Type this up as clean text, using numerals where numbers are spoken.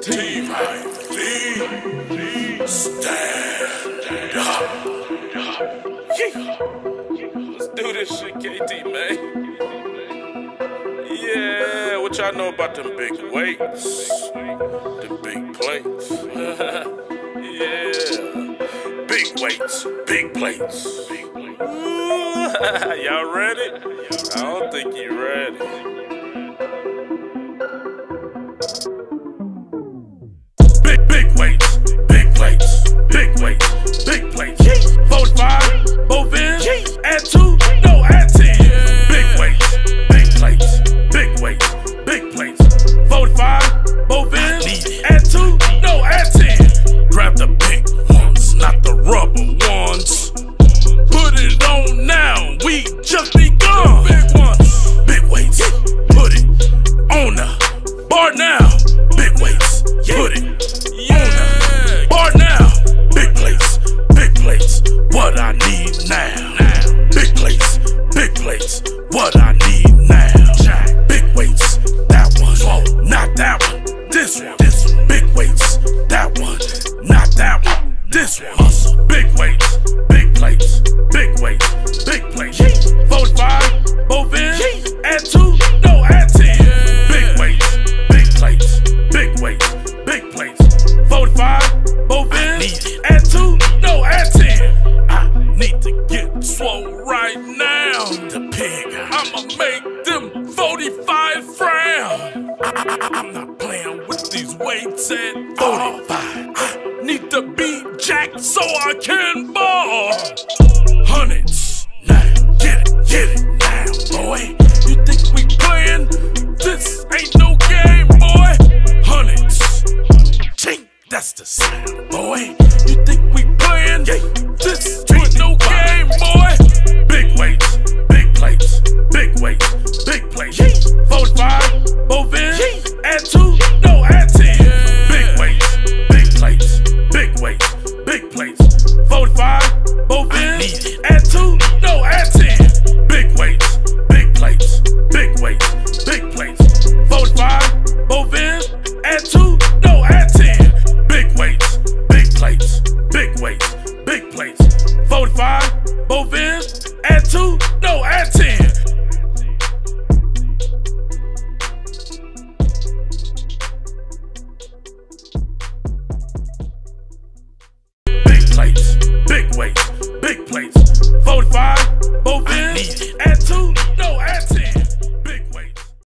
Stand up. Let's do this shit, KT, man. Yeah, what y'all know about them big weights? Them big plates. Yeah. Big weights, big plates. Y'all ready? I don't think you ready. Big weights, big plates, big weights, big plates. 45, both ends, add 2, no, add 10. Big weights, big plates, big weights, big plates. 45, both ends, add 2, no, add 10. Grab the big ones, not the rubber ones. Put it on now, we just begun. Big ones, big weights, put it on the bar now. Big weights, put it on the bar now. Big plates, what I need now. Big plates, what I need now. Big weights, that one, not that one. This one, big weights, that one, not that one. This one, big weights, big plates, big weights, big plates. 45, both ends, add 2, no, add 10. Big weights, big plates, big weights, big plates. 45, both ends, add 2, no, add 10. I need to get swole right now. The pig, I'ma make them 45 frown. I'm not playing with these weights at 45. I need to be jacked so I can ball. Hundreds, now, get it now, boy. You think we playing? This ain't no game, boy. Hundreds, chink, that's the sound, boy. You think we playing? This ain't no game, boy. Big weights, big plates, big weights, big plates. 45, both ends, add 2.